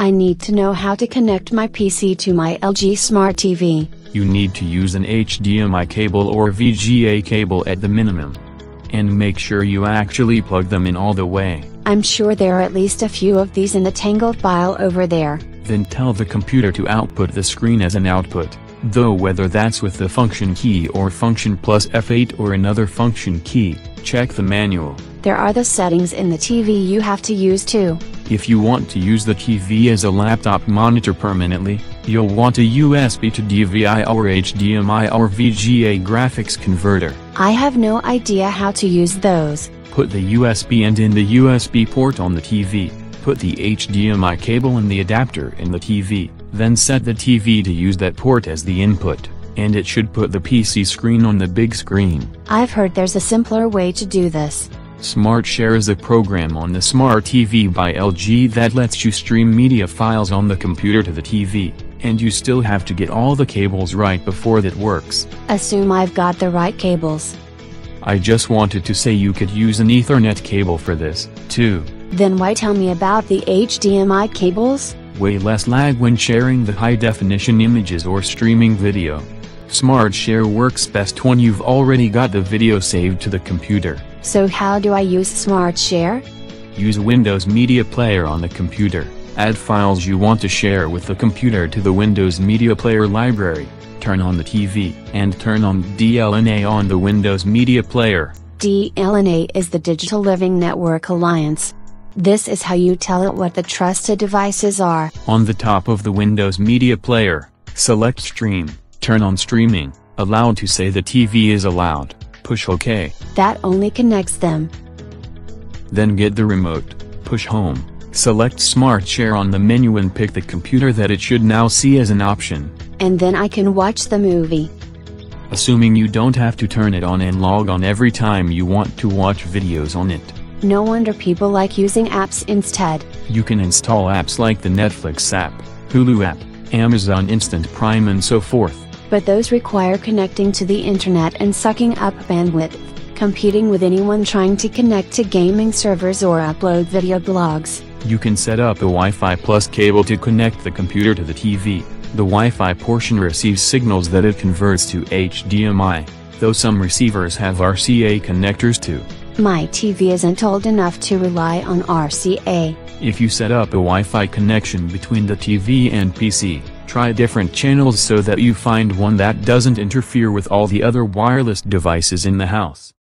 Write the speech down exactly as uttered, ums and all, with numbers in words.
I need to know how to connect my P C to my L G Smart T V. You need to use an H D M I cable or V G A cable at the minimum. And make sure you actually plug them in all the way. I'm sure there are at least a few of these in the tangled pile over there. Then tell the computer to output the screen as an output, though whether that's with the function key or function plus F eight or another function key, check the manual. There are the settings in the T V you have to use too. If you want to use the T V as a laptop monitor permanently, you'll want a U S B to D V I or H D M I or V G A graphics converter. I have no idea how to use those. Put the U S B end in the U S B port on the T V, put the H D M I cable and the adapter in the T V, then set the T V to use that port as the input, and it should put the P C screen on the big screen. I've heard there's a simpler way to do this. Smart Share is a program on the Smart T V by L G that lets you stream media files on the computer to the T V, and you still have to get all the cables right before that works. Assume I've got the right cables. I just wanted to say you could use an Ethernet cable for this, too. Then why tell me about the H D M I cables? Way less lag when sharing the high-definition images or streaming video. Smart Share works best when you've already got the video saved to the computer. So how do I use Smart Share? Use Windows Media Player on the computer. Add files you want to share with the computer to the Windows Media Player library. Turn on the T V, and turn on D L N A on the Windows Media Player. D L N A is the Digital Living Network Alliance. This is how you tell it what the trusted devices are. On the top of the Windows Media Player, select Stream, turn on Streaming, allowed to say the T V is allowed, push OK. That only connects them. Then get the remote, push Home, select Smart Share on the menu and pick the computer that it should now see as an option. And then I can watch the movie. Assuming you don't have to turn it on and log on every time you want to watch videos on it. No wonder people like using apps instead. You can install apps like the Netflix app, Hulu app, Amazon Instant Prime and so forth. But those require connecting to the internet and sucking up bandwidth, competing with anyone trying to connect to gaming servers or upload video blogs. You can set up a Wi-Fi plus cable to connect the computer to the T V. The Wi-Fi portion receives signals that it converts to H D M I, though some receivers have R C A connectors too. My T V isn't old enough to rely on R C A. If you set up a Wi-Fi connection between the T V and P C, try different channels so that you find one that doesn't interfere with all the other wireless devices in the house.